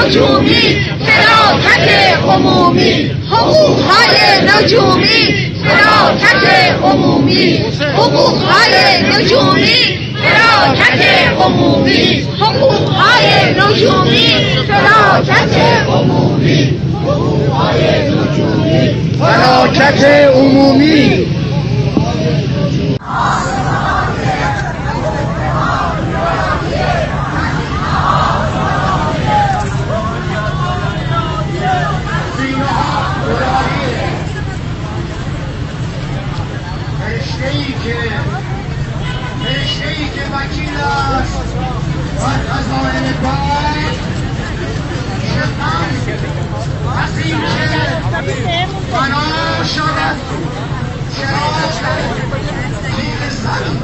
نجومی، فراغت عمومی، حقوق‌های نجومی، فراغت عمومی، حقوق‌های نجومی، فراغت عمومی، حقوق‌های نجومی، فراغت عمومی، حقوق‌های نجومی، فراغت عمومی. رشته‌ای که وکیل است بر خزائن باغ از این که بنا شود چراغ زیر سر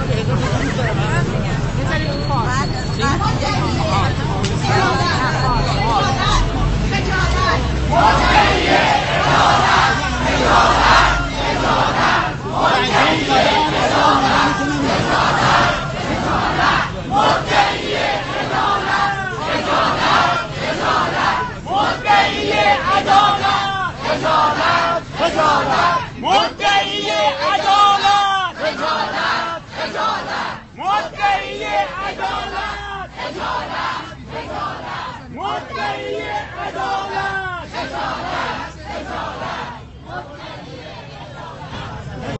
مدعی عدالت